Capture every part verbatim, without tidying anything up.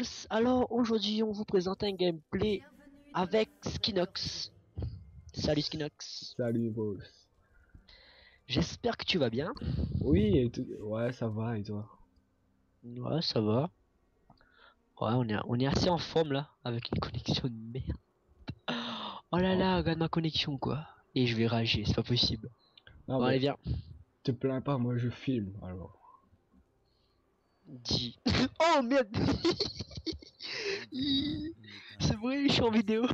Balls. Alors aujourd'hui on vous présente un gameplay avec Skinox. Salut Skinox. Salut boss. J'espère que tu vas bien. Oui, et tout- ouais, ça va et toi? Ouais, ça va. Ouais, on est, on est assez en forme là, avec une connexion de merde. Oh là Oh, là, regarde ma connexion quoi. Et je vais rager, c'est pas possible. non Bon allez mais viens. te plains pas, moi je filme alors. Dis. Oh merde. C'est vrai, je suis en vidéo.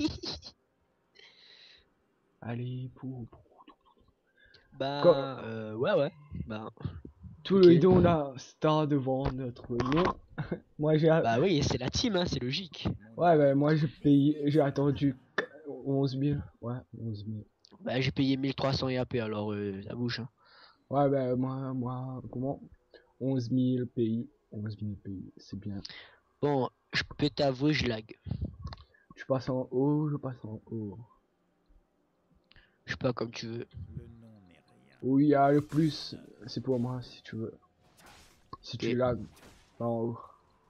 Allez, pour, pour- Comme Bah euh, ouais ouais. Bah tout ok. le dos la star devant notre nom. Moi j'ai Bah oui, c'est la team hein, c'est logique. ouais ben moi j'ai payé, j'ai attendu onze mille. Ouais, onze mille. Bah j'ai payé mille trois cents A P alors euh, ça bouge hein. Ouais ben moi moi comment onze mille pays, onze mille pays, c'est bien. Bon, je peux t'avouer, je lag. Je passe en haut, je passe en haut. Je sais pas comme tu veux. Où il y a le plus, c'est pour moi si tu veux. Si tu Ok. lags, pas en haut.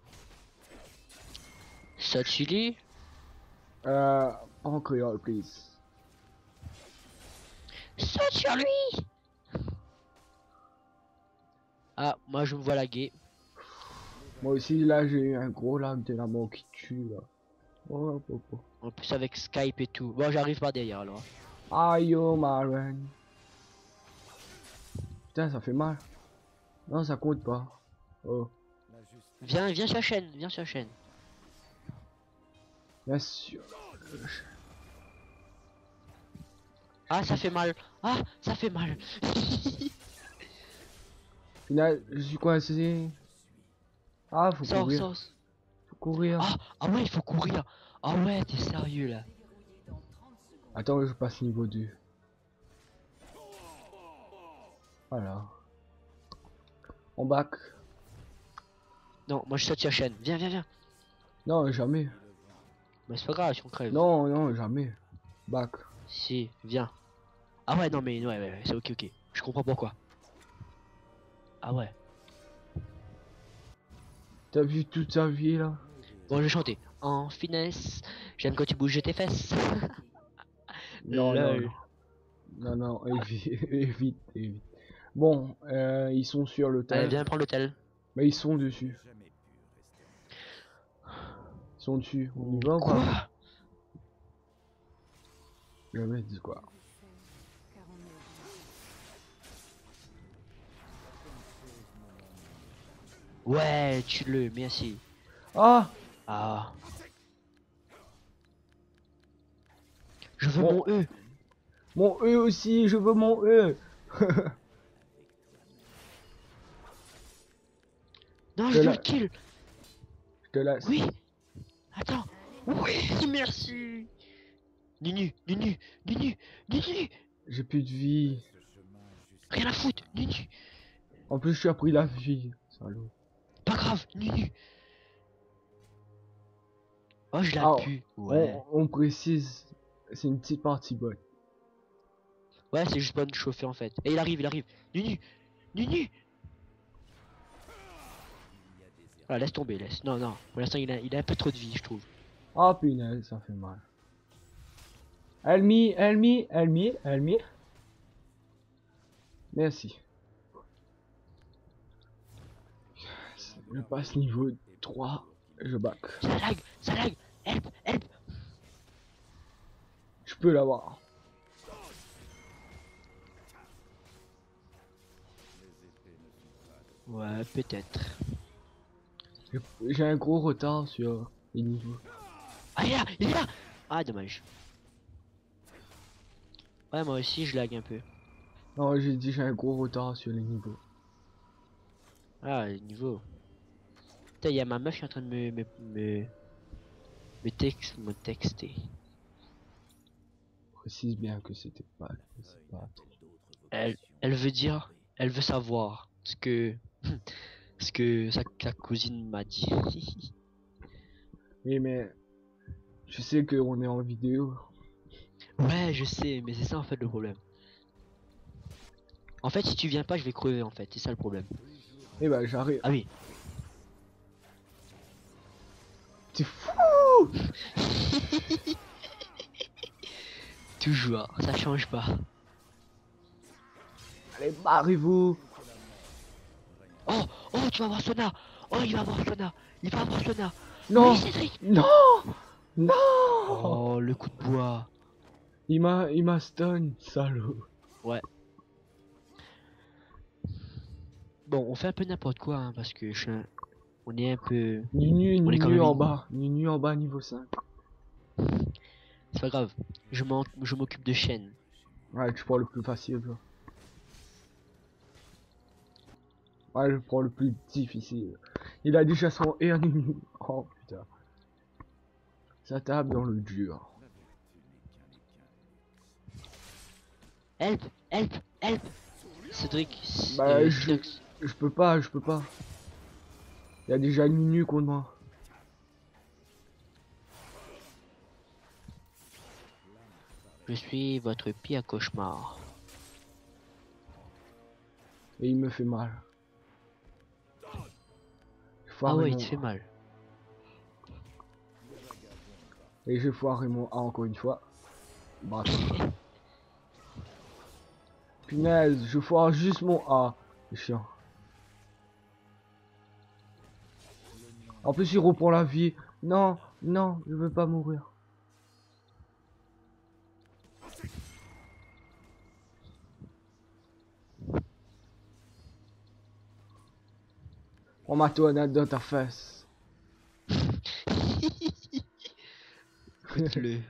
Ça chili. Euh, en créole, please. Saute sur lui. Ah, moi je me vois laguer. Moi aussi, là, j'ai eu un gros lag de la mort qui tue, là. Oh, oh, oh. En plus avec Skype et tout. Bon, j'arrive par derrière alors. Aïe, oh, ma reine. Putain, ça fait mal. Non, ça compte pas. Oh, Viens, viens sur la chaîne, viens sur la chaîne. bien sûr. Ah, ça fait mal. Ah, ça fait mal. Final, je suis coincé. Ah, faut Sors, courir. sors. Faut courir. Ah, ah ouais, il faut courir. Ah ouais, t'es sérieux là. Attends, je passe niveau deux. Voilà. On back. Non, moi je saute sur la chaîne. Viens, viens, viens. Non, jamais. Mais c'est pas grave si on crève. Non, non, jamais. Back. Si, viens. Ah ouais, non mais ouais, ouais, ouais, c'est ok, ok. Je comprends pourquoi. Ah ouais. T'as vu toute sa vie, là? Bon, je vais chanter. En finesse, j'aime quand tu bouges tes fesses. Non, non, non. Lol. Non, non, évite, évite, évite. Bon, euh, ils sont sur Allez, l'hôtel. viens prendre l'hôtel. Mais ils sont dessus. Ils sont dessus. On y va ou pas? Quoi? Jamais dit quoi. Ouais, tue-le, merci. Ah! Ah. Je veux Mon, mon E. mon E aussi, je veux mon E! Non, Je je te veux la... le kill. Je te laisse. Oui. Attends. Oui, merci. Nunu, Nunu, Nunu, Nunu. J'ai plus de vie. Rien à foutre, Nunu. En plus, je suis appris la vie. Salaud. Pas grave, Nunu. Oh, je la Ah, pue. Ouais. on, on précise. C'est une petite partie bonne. Ouais, c'est juste pas de chauffer en fait. Et il arrive, il arrive. Nunu, Nunu. Ah, laisse tomber, laisse. Non, non. Pour l'instant, il a, il a un peu trop de vie, je trouve. Ah, punaise, ça fait mal. Elmi, Elmi, Elmi, Elmi. Merci. Je passe niveau trois. Je back. Ça lag, ça lag. Help, help. Je peux l'avoir. Ouais, peut-être. J'ai j'ai un gros retard sur les niveaux. Ah, il est là, il est là. Ah, dommage. Ouais, moi aussi, je lag un peu. Non, j'ai dit j'ai un gros retard sur les niveaux. Ah, le niveau. Putain, il y a ma meuf qui est en train de me, me, me, me, tex- me texter. Précise bien que c'était pas, c'est pas trop. Elle, elle veut dire, elle veut savoir ce que, ce que sa, sa cousine m'a dit. Oui, mais je sais qu'on est en vidéo. Ouais, je sais, mais c'est ça en fait le problème. En fait, si tu viens pas, je vais crever en fait, c'est ça le problème. Et bah j'arrive. Ah oui. c'est fou. Toujours, ça change pas. Allez, barrez-vous. Oh, oh, tu vas voir Sona. Oh, il va voir Sona. Il va voir Sona. Non, Oui, Cédric. non, non. Oh, le coup de bois. Il m'a, il m'a stun, salaud. Ouais. Bon, on fait un peu n'importe quoi, hein, parce que je suis un- on est un peu... Nunu, On est quand Nunu même... en une- bas, Nunu en bas niveau cinq. C'est pas grave. Je m'en- je m'occupe de Shen. Ouais, tu prends le plus facile, là. Ouais, je prends le plus difficile. Il a déjà son air Nunu. Oh putain. Ça tape dans le dur. Help, help, help. Cédric, s- Bah, euh, je, Synox. je peux pas, je peux pas. Il y a déjà Nunu contre moi. Je suis votre pire cauchemar. Et il me fait mal. J'ai Ah foiré ouais, il mon... te fait mal. Et j'ai foiré mon A encore une fois. Bah, punaise, je foire juste mon A. C'est chiant. En plus, il reprend la vie. Non, non, je veux pas mourir. On m'a tornade dans ta face. Écoute-le.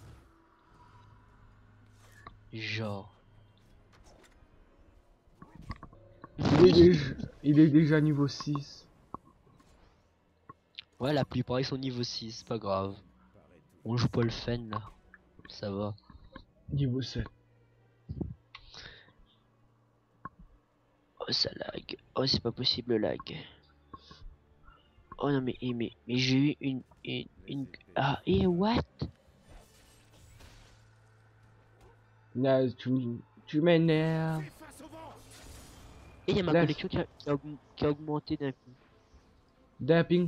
Genre. Il est déjà, il est déjà niveau six. Ouais, la plupart ils sont niveau six, c'est pas grave. On joue pas le fun là. Ça va. Niveau sept. Oh, ça lag. Oh, c'est pas possible le lag. Oh non, mais, eh, mais, mais j'ai eu une, une, une... Ah, et what? Punaise, tu, m- tu m'énerves. Et il y a ma Laisse. connexion qui a, qui a augm- qui a augmenté d'un coup. Dapping.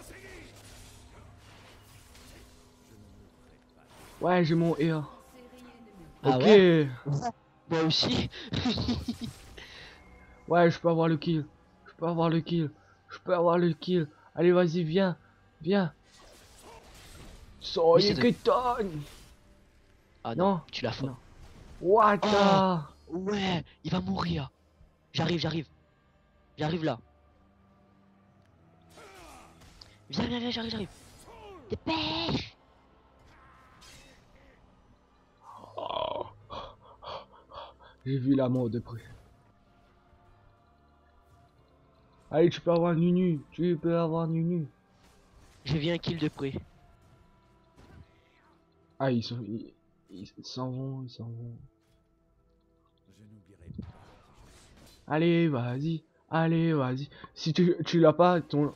Ouais, j'ai mon E A. Ah Ok. ouais? Moi aussi. Ouais, je peux avoir le kill. Je peux avoir le kill. Je peux avoir le kill. Allez, vas-y, viens. Viens. Soyez Cédric. Keton. Ah non, Non. tu l'as fait. Non. What the... Ouais, il va mourir. J'arrive, j'arrive. J'arrive là. Viens, viens, viens, j'arrive, j'arrive. Dépêche. Oh. J'ai vu la mort de près. Allez, tu peux avoir Nunu. Tu peux avoir Nunu. J'ai vu un kill de près. Ah, ils sont... Ils ils s'en vont, ils s'en vont. Allez, vas-y. Allez, vas-y. Si tu, tu l'as pas, ton...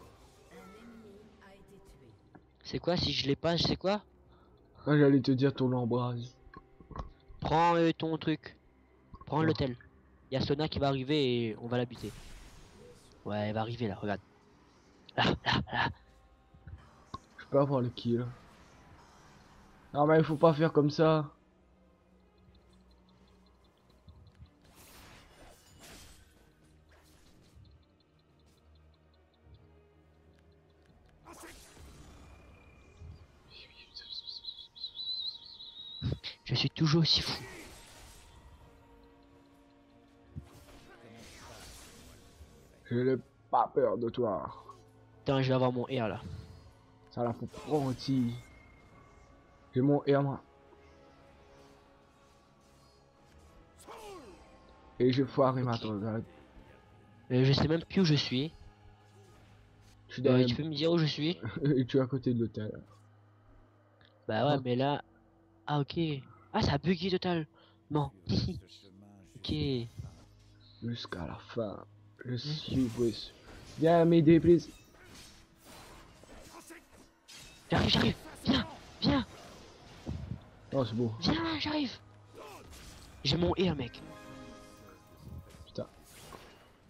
C'est quoi si je l'ai pas, je sais quoi? Moi, j'allais te dire ton embrase. Prends euh, ton truc. Prends Ouais. l'hôtel. Il y a Sona qui va arriver et on va la buter. Ouais, elle va arriver là, regarde. Là, là, là. Je peux avoir le kill. Non, mais il faut pas faire comme ça. Je suis toujours aussi fou. Je n'ai pas peur de toi. Attends, je vais avoir mon R là. Ça la faut prendre aussi. J'ai mon R moi. Et j'ai foiré ma Ok. tornade. Euh, je sais même plus où je suis. Je suis Euh, derrière. tu peux me dire où je suis? Et tu es à côté de l'hôtel. Bah ouais, Ok. mais là... Ah ok. Ah, ça a bugué total. Non. Ok. Jusqu'à la fin. Je suis Bruce. Viens m'aider, please. J'arrive, j'arrive. Viens, viens, Oh, c'est beau. viens, j'arrive. J'ai mon R, mec. Putain.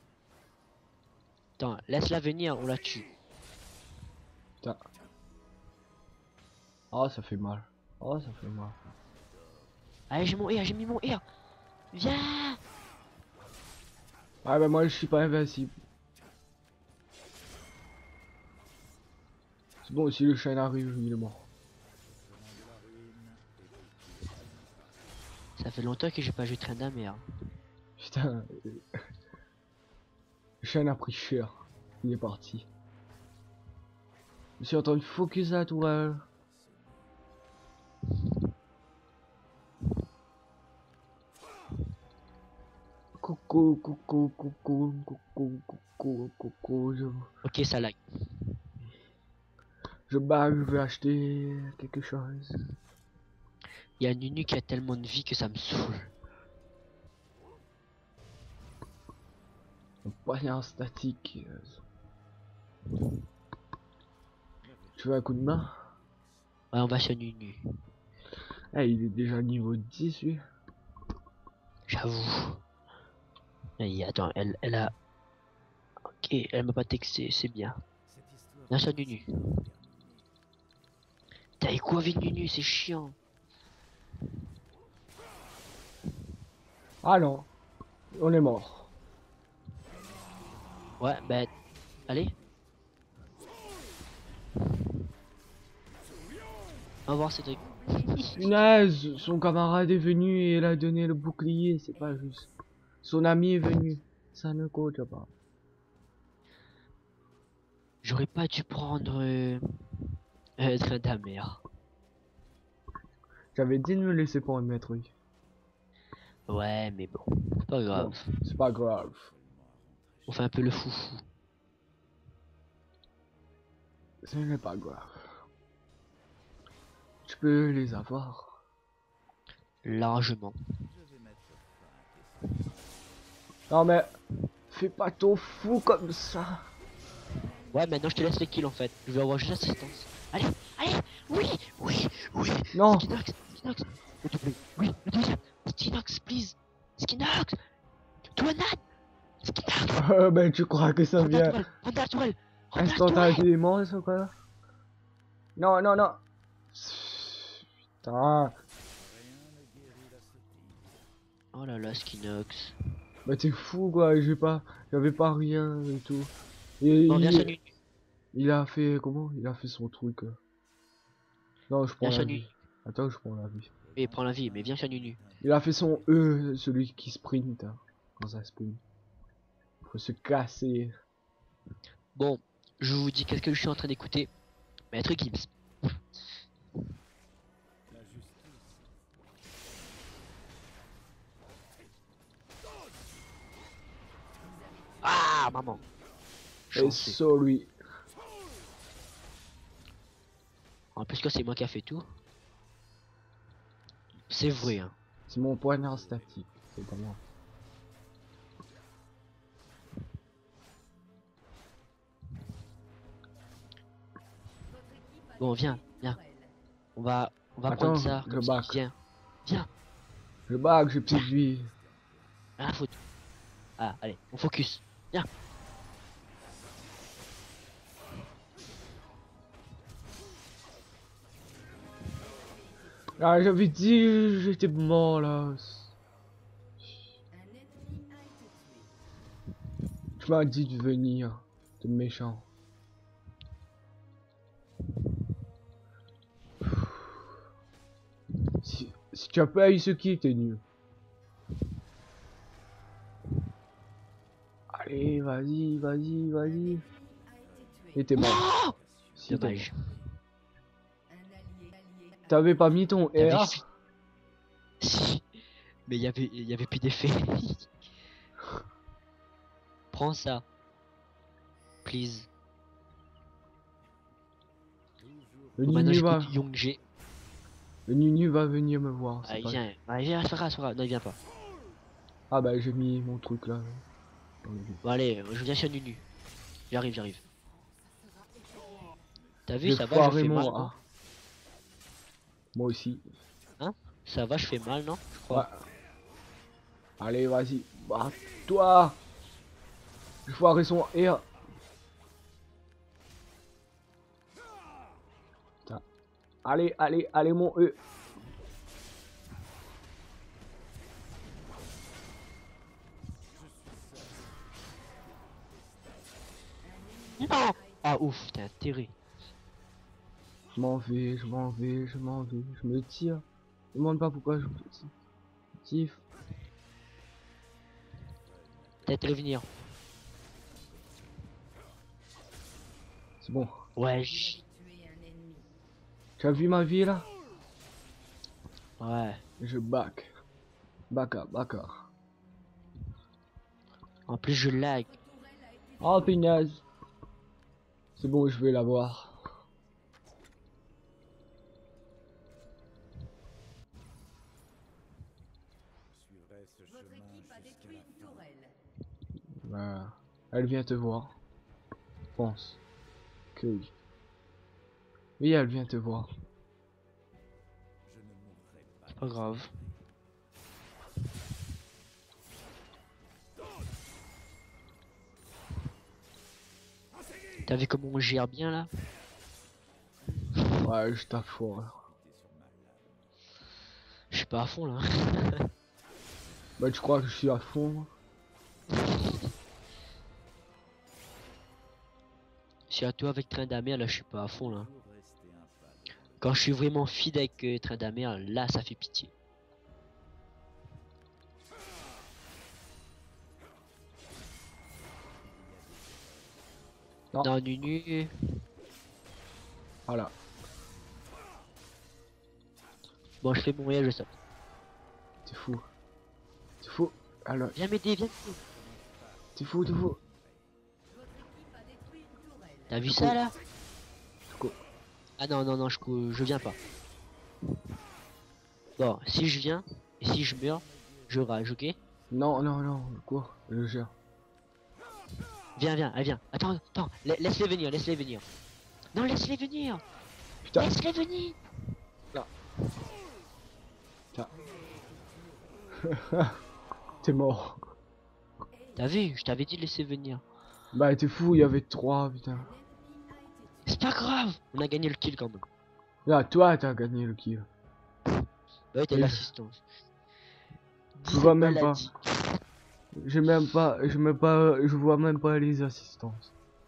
Attends, laisse-la venir, on la tue. Putain. Oh, ça fait mal. Oh, ça fait mal. Allez, j'ai mon R, j'ai mis mon R. Viens. Ah bah moi je suis pas invincible. C'est bon, si le chien arrive, il est mort. Ça fait longtemps que j'ai pas joué Train d'Amer. Putain. Le chien a pris cher. Il est parti. Je suis en train de focus à la tourelle. Coucou, coucou, coucou, coucou, coucou, coucou, je... Ok, ça lag. Je bats, je veux acheter quelque chose. Il y a Nunu qui a tellement de vie que ça me saoule. Un poignard statique. Tu veux un coup de main? Ouais, on va sur Nunu. Ah, il est déjà niveau dix, lui. J'avoue. Et attends, elle, elle a... Ok, elle m'a pas texté, c'est bien. Viens sur Nunu. T'as quoi avec Nunu, c'est chiant. Ah non. On est mort. Ouais, bah... Allez. On va voir ces trucs. Punaise, son camarade est venu et il a donné le bouclier, c'est pas juste. Son ami est venu. Ça ne compte pas. J'aurais pas dû prendre... Euh... euh Train d'Amer. J'avais dit de me laisser prendre mes trucs. Ouais, mais bon. C'est pas grave. Bon, c'est pas grave. On fait un peu le foufou. Ce n'est pas grave. Tu peux les avoir. Largement. Non mais, fais pas ton fou comme ça. Ouais, maintenant je te laisse les kills en fait. Je vais avoir juste l'assistance. Allez, allez, oui, oui, oui. Non. Skinox, Skinox. Le doublé. Oui, le deuxième. Skinox, please. Skinox. Toanat. Skinox. Euh, ben tu crois que ça Rentre dans la vient tourelle. Rentre dans la tourelle. Rentre dans la tourelle. instantanément ça quoi? Non, non, non. Putain. Oh là là, Skinox. Bah t'es fou quoi, j'ai pas, j'avais pas rien et tout. Et Bon, viens il, sur Nunu. il a fait comment? Il a fait son truc. euh. Non, je prends Viens la sur vie. Nunu. Attends, je prends la vie. Et prends la vie, mais viens sur Nunu. Il a fait son E, celui qui sprint. Hein, quand ça sprint. Faut se casser. Bon, je vous dis qu'est-ce que je suis en train d'écouter. Maître Gibbs. Ah, maman. Et Chanceux. so lui. En plus que c'est moi qui a fait tout. C'est vrai, hein. C'est mon poignard statique. C'est pas moi. Bon, viens, viens. On va, on va Attends, prendre ça. je Comme ça. back. Viens, viens. Je bag, j'ai plus de vie. Rien à foutre. Ah, allez, on focus. Viens. Ah, j'avais dit, j'étais mort là. Tu m'as dit de venir. T'es méchant. Si, si tu as pas eu ce qui t'es nul. Allez, vas-y, vas-y, vas-y. Et t'es mort. Oh, Si t'es dommage. mort. T'avais pas mis ton T'avais R. fait- Si. Mais il y avait, il y avait plus d'effet. Prends ça. Please. Le Bon, maintenant Nunu va, j'écoute Young-G. le Nunu va venir me voir. c'est Allez, pas- viens. Allez, viens, c'est pas grave, c'est pas grave. Non, il vient pas. Ah bah j'ai mis mon truc là. Bon, allez, je viens sur Nunu. J'arrive, j'arrive. T'as vu, J'ai ça va, je foiré fais mon mal, A. non? Moi aussi. Ça va, je fais mal, non? Je crois. Ouais. Allez, vas-y. Bah, toi. J'ai foiré son R. Putain. Allez, allez, allez, mon E. Ah, ah ouf, t'as intérêt. Je m'en vais, je m'en vais, je m'en vais, je me tire. Je me demande pas pourquoi je me tire. T'as intérêt à venir. C'est bon. Ouais, je- Tu as vu ma vie là? ouais. Je back. Baka, baka. En plus, je lag. Oh punaise. C'est bon, je vais l'avoir. Voilà. Elle vient te voir. Pense. Que oui. Oui, elle vient te voir. C'est pas grave. T'as vu comment on gère bien là? Ouais, je t'affoire. Je suis pas à fond là. Bah, tu crois que je suis à fond? Moi Je suis à toi avec Tryndamere, là je suis pas à fond là. Quand je suis vraiment feed avec euh, Tryndamere, là ça fait pitié. Non. Non, Nunu. Voilà. Bon, je fais mon voyage, je saute. T'es fou. T'es fou. Alors, Viens m'aider, viens m'aider. t'es fou, t'es fou. T'as vu Je ça cours. là? Je cours. Ah non, non, non, je, cou- je viens pas. Bon, si je viens, et si je meurs, je rage, ok? Non, non, non, quoi? Je gère. Viens, viens, allez, viens. Attends, attends, la- laisse-les venir, laisse-les venir. Non, laisse-les venir. Putain, Laisse-les venir. t'es mort. T'as vu? Je t'avais dit de laisser venir. Bah, t'es fou, il y avait trois, putain. C'est pas grave. On a gagné le kill quand même. Là, toi, t'as gagné le kill. Ouais, t'as Oui. l'assistance. Je vois dix-sept même pas. maladies. J'ai même pas, je même pas, je vois même pas les assistances.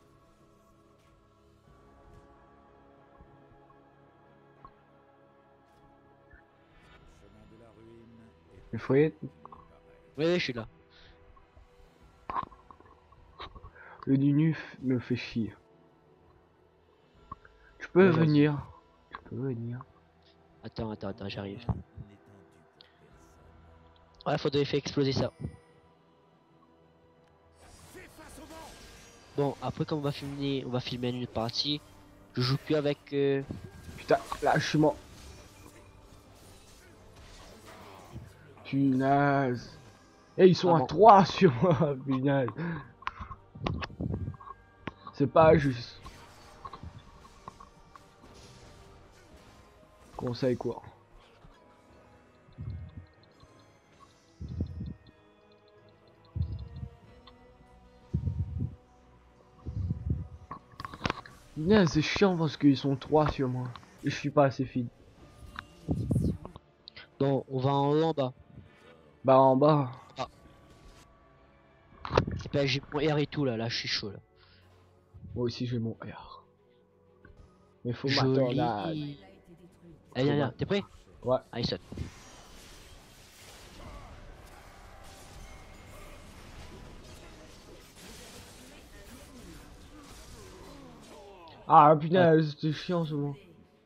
Les frites, Ouais, ouais, je suis là. le Nunu me fait chier. Tu peux Ouais, j'avoue. venir. Tu peux venir. Attends, attends, attends, j'arrive. Ouais, faudrait faire exploser ça. Bon, après quand on va filmer, on va filmer une partie. Je joue plus avec. Euh... Putain, là, je suis mort. Punaise. Et ils sont Ah à bon. trois sur moi, punaise. C'est pas juste. Conseil quoi. Punaise, c'est chiant parce qu'ils sont trois sur moi. Et je suis pas assez fit. Bon, on va en haut, en bas. Bah en bas. Et ben, j'ai mon R et tout là, là, je suis chaud là. Moi aussi j'ai mon R. Mais faut Joli. m'attendre. Allez, viens, viens, t'es prêt? Ouais. Allez, saute. Ah punaise, c'est chiant ce moment.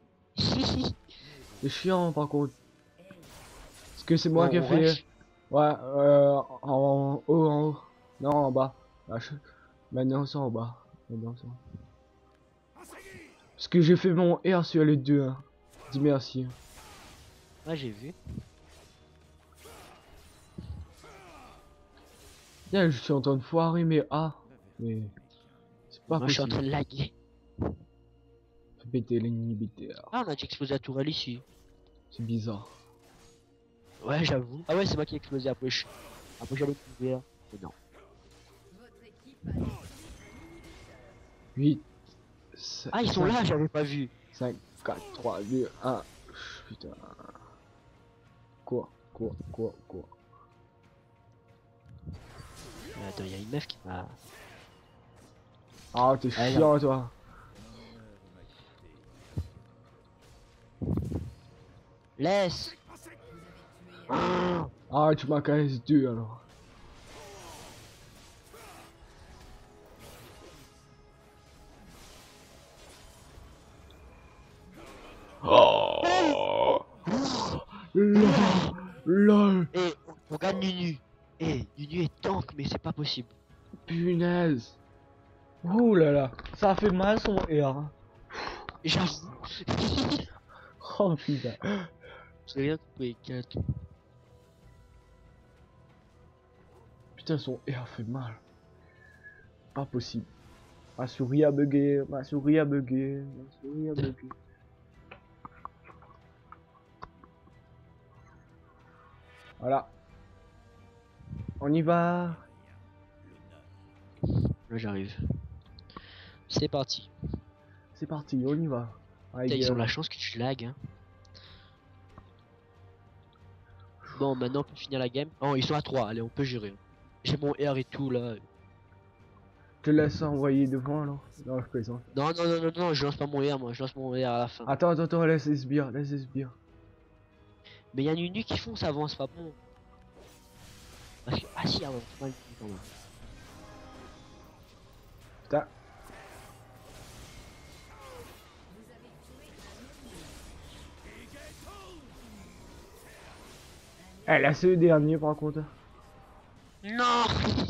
C'est chiant par contre. Parce que c'est moi Bon, qui ai on fait. rush. Ouais, euh, en haut, en haut. Non, en bas. Ah, je- Maintenant c'est en bas. Maintenant c'est en bas. Parce que j'ai fait mon R sur les deux. Hein. Dis merci. Ouais, j'ai vu. Là, je suis en train de foirer mes A. Mais c'est pas Moi, je suis en possible. train de laguer. Fais péter l'inhibiteur. Ah, on a déjà explosé la tourelle ici. C'est bizarre. Ouais, j'avoue. Ah ouais, c'est moi qui ai explosé après. Je... Après, j'allais couvrir. Mais non. huit. Ah, ils sont là, j'avais pas vu. cinq, quatre, trois, deux, un. Putain. Quoi, quoi, quoi, quoi. Mais attends, il y a une meuf qui m'a. Ah, t'es Allez, chiant, toi. Laisse. Ah, tu m'as caressé deux alors. Oh lol, lol, Eh, on, on gagne Nunu. Eh, Nunu est tank, mais c'est pas possible. punaise. Ouh là là, ça a fait mal son R. J'avoue. Oh putain. J'ai rien trouvé. Quel- Putain, son R fait mal. Pas possible. Ma souris a bugué, ma souris a bugué, ma souris a bugué. Voilà. On y va. Là, j'arrive. C'est parti. C'est parti, on y va. Putain, Allez, ils ont euh, la chance que tu lag. Hein. Bon, maintenant, pour finir la game. Oh, ils sont à trois. Allez, on peut gérer. J'ai mon R et tout là. je te laisse envoyer devant alors. Non, je plaisante. Non, non, non, non, non, je lance pas mon R, moi. Je lance mon R à la fin. Attends, attends, attends, laisse les sbires, laisse les sbires. Mais il y a Nunu qui font, ça avance pas bon. Parce que... Ah si, avance pas Nunu quand même. Putain. Elle a ce dernier par contre. Non.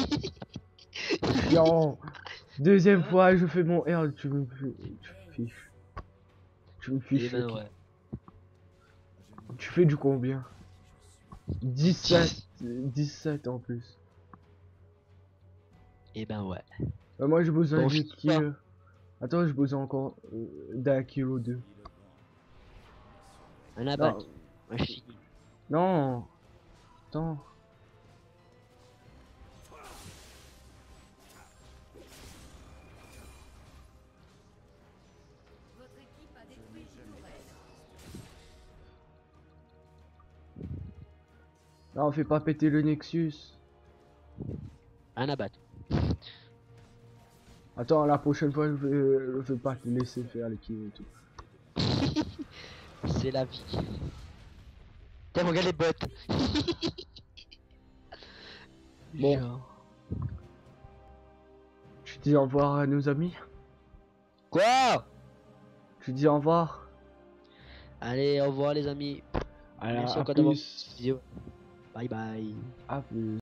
Non. Deuxième fois, je fais mon R, tu me tu me fiches. Tu me fiches. Eh ben ouais. Tu fais du combien? dix-sept. dix-sept en plus. Eh ben ouais. Euh, moi j'ai besoin Bon, de je qui sais pas. euh, Attends, j'ai besoin encore euh, d'un kilo deux. Un abat. Non, Moi je finis. non. Attends. Non, fais pas péter le Nexus. Un abat. Attends, la prochaine fois, je vais, je vais pas te laisser faire les kills et tout. C'est la vie. Tiens, regarde les bottes. Bon. Genre. Tu dis au revoir à nos amis. Quoi? Tu dis au revoir. Allez, au revoir les amis. À, Merci à encore d'avoir vu plus. cette vidéo. Bye bye. À plus.